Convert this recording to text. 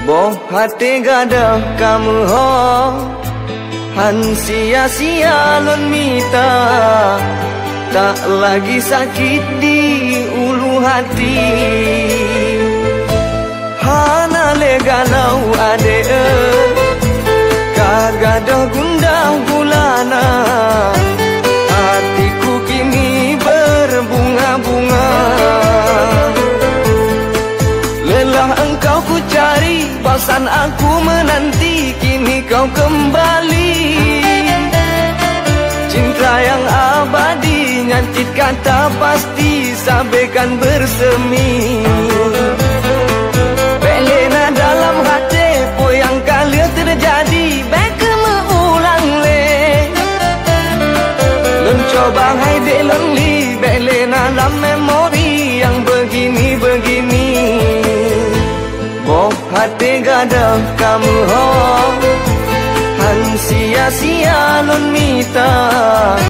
Boh hati gadah kamu ho, han sia-sia lon mita, tak lagi sakit di ulu hati. Hana le galau ade kagadah gundah gulana, hatiku kini berbunga-bunga. Lelah engkau ku cari, bosan aku menanti, kini kau kembali. Cinta yang abadi, nyantit kata pasti, sampaikan bersemi. Belena dalam hati, po yang kali terjadi, beka mengulang le. Mencoba hai de lonely, belena dalam memori yang begini-begini. Boh hati gadah kamu ho, han sia-sia lon mita.